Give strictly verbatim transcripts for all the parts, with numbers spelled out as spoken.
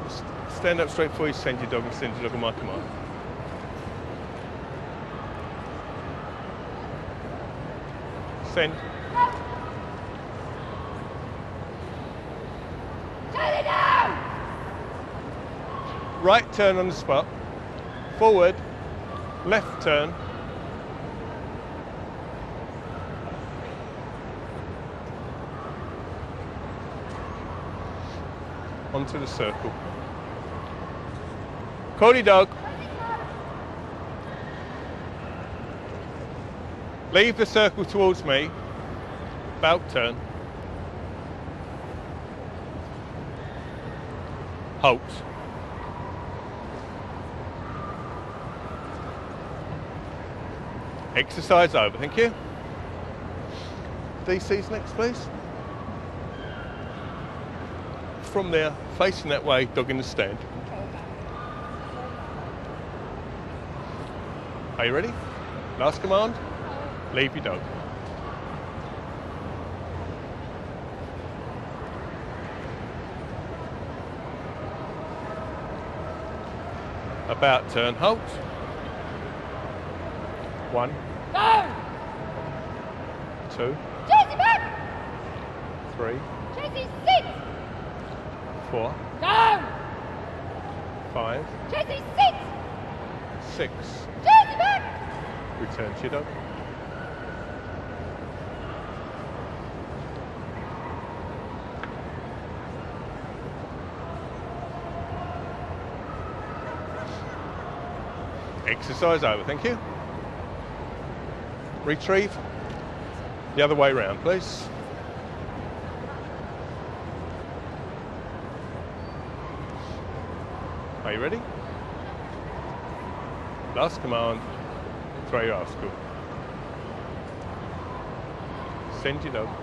stand up straight for you, send your dog, and send your dog on my command. Send. Right turn on the spot, forward, left turn, onto the circle. Cody dog. Leave the circle towards me, about turn, halt. Exercise over, thank you. D Cs next, please. From there, facing that way, dog in the stand. Are you ready? Last command, leave your dog. About turn, halt. One. Go! Two. Chezzi back! Three. Chezzi sit! Four. Go! Five. Chezzi sit! Six. Chezzi back! Return to your dog. Exercise over, thank you. Retrieve. The other way round, please. Are you ready? Last command, throw your rascal. Send your dog.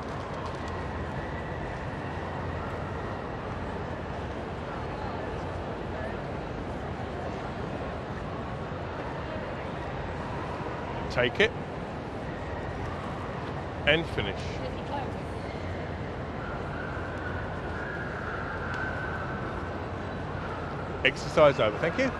Take it and finish. Exercise over, thank you.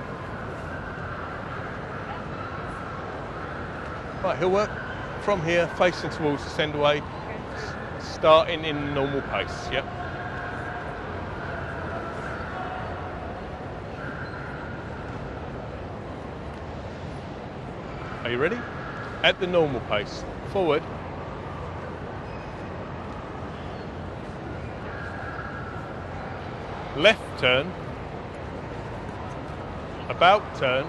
Right, he'll work from here, facing towards the send away, starting in normal pace, yep. Are you ready? At the normal pace, forward. Left turn. About turn.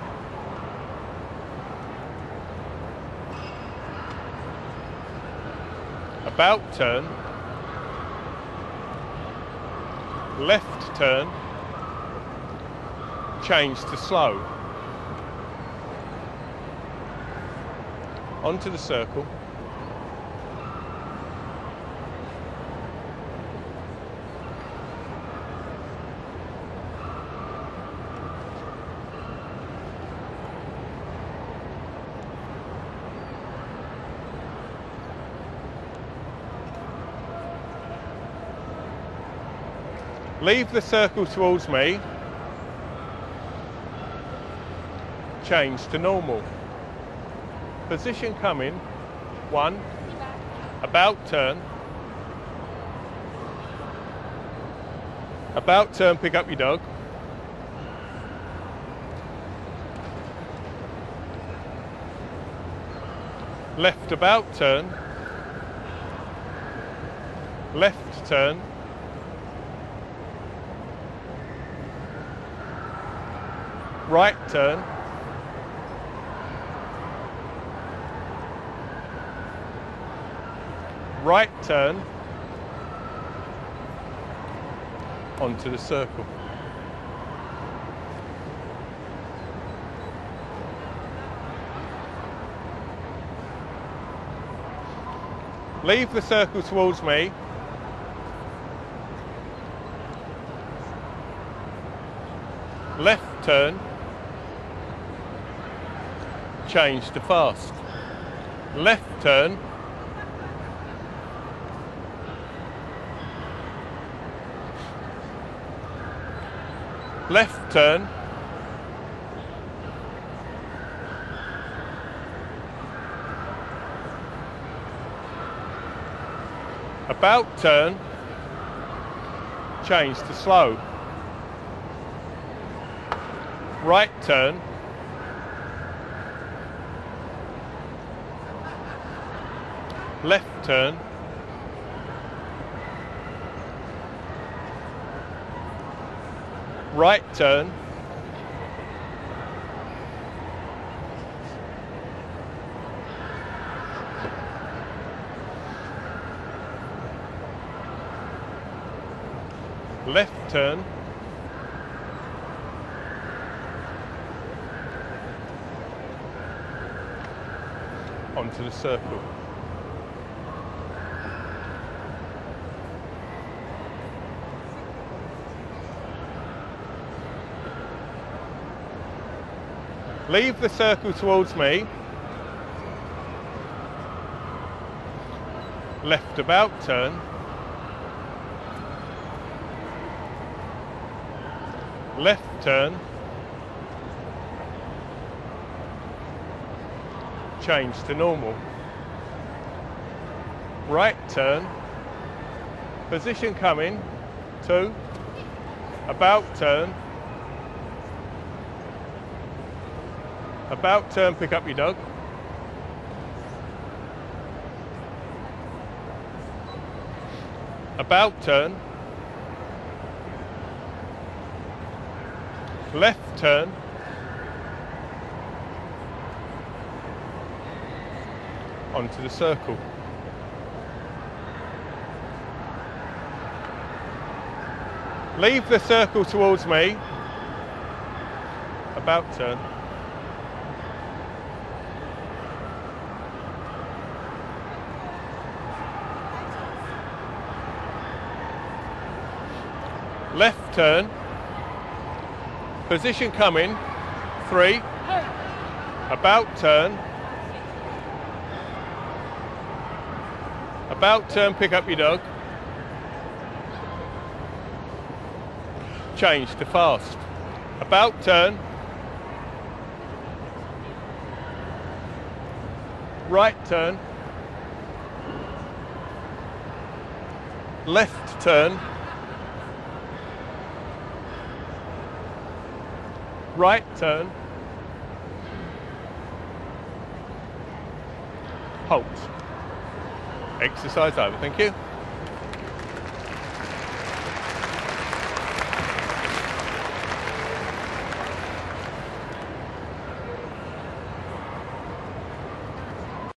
About turn. Left turn. Change to slow. Onto the circle. Leave the circle towards me. Change to normal. Position coming. One. About turn. About turn, pick up your dog. Left about turn. Left turn. Right turn. Right turn. Onto the circle. Leave the circle towards me. Left turn. Change to fast. Left turn. left turn, about turn, change to slow, right turn, left turn, right turn, left turn, onto the circle. Leave the circle towards me, left about turn, left turn, change to normal, right turn, position coming, two, about turn, about turn, pick up your dog, about turn, left turn, onto the circle. Leave the circle towards me, about turn, left turn, position coming, three, about turn, about turn, pick up your dog, change to fast, about turn, right turn, left turn, right turn, halt. Exercise over, thank you.